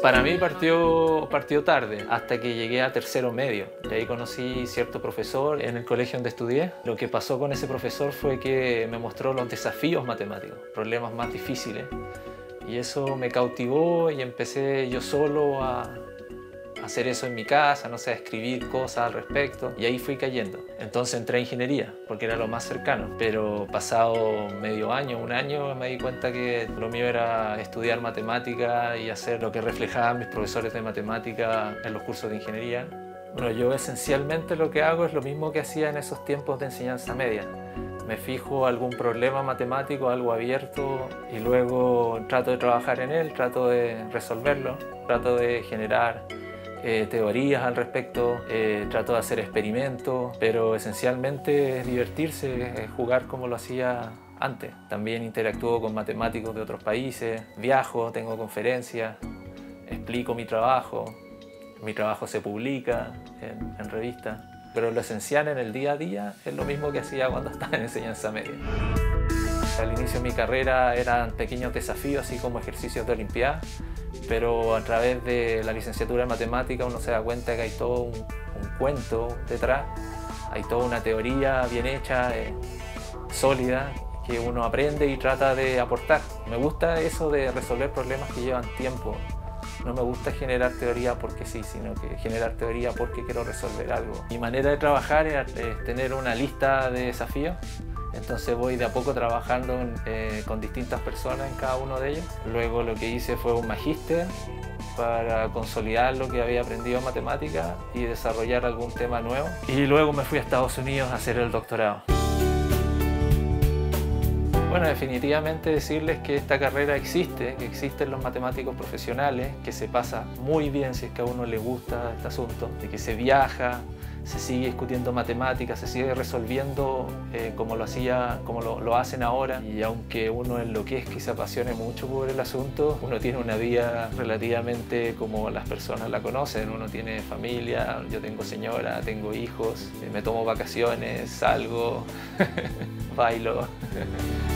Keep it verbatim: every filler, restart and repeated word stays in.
Para mí partió, partió tarde, hasta que llegué a tercero medio. Y ahí conocí cierto profesor en el colegio donde estudié. Lo que pasó con ese profesor fue que me mostró los desafíos matemáticos, problemas más difíciles. Y eso me cautivó y empecé yo solo a hacer eso en mi casa, no sé, a escribir cosas al respecto, y ahí fui cayendo. Entonces entré a ingeniería, porque era lo más cercano, pero pasado medio año, un año, me di cuenta que lo mío era estudiar matemática y hacer lo que reflejaban mis profesores de matemática en los cursos de ingeniería. Bueno, yo esencialmente lo que hago es lo mismo que hacía en esos tiempos de enseñanza media. Me fijo algún problema matemático, algo abierto, y luego trato de trabajar en él, trato de resolverlo, trato de generar Eh, teorías al respecto, eh, trato de hacer experimentos, pero esencialmente es divertirse, es jugar como lo hacía antes. También interactúo con matemáticos de otros países, viajo, tengo conferencias, explico mi trabajo, mi trabajo se publica en, en revistas, pero lo esencial en el día a día es lo mismo que hacía cuando estaba en enseñanza media. Al inicio de mi carrera eran pequeños desafíos, así como ejercicios de olimpiada, pero a través de la licenciatura en matemática uno se da cuenta que hay todo un, un cuento detrás, hay toda una teoría bien hecha, eh, sólida, que uno aprende y trata de aportar. Me gusta eso de resolver problemas que llevan tiempo. No me gusta generar teoría porque sí, sino que generar teoría porque quiero resolver algo. Mi manera de trabajar es tener una lista de desafíos. Entonces voy de a poco trabajando eh, con distintas personas en cada uno de ellos. Luego lo que hice fue un magíster para consolidar lo que había aprendido en matemática y desarrollar algún tema nuevo. Y luego me fui a Estados Unidos a hacer el doctorado. Bueno, definitivamente decirles que esta carrera existe, que existen los matemáticos profesionales, que se pasa muy bien si es que a uno le gusta este asunto, de que se viaja, se sigue discutiendo matemáticas, se sigue resolviendo eh, como lo hacía, como lo, lo hacen ahora. Y aunque uno enloquezca y se apasione mucho por el asunto, uno tiene una vida relativamente como las personas la conocen. Uno tiene familia, yo tengo señora, tengo hijos, me tomo vacaciones, salgo, bailo.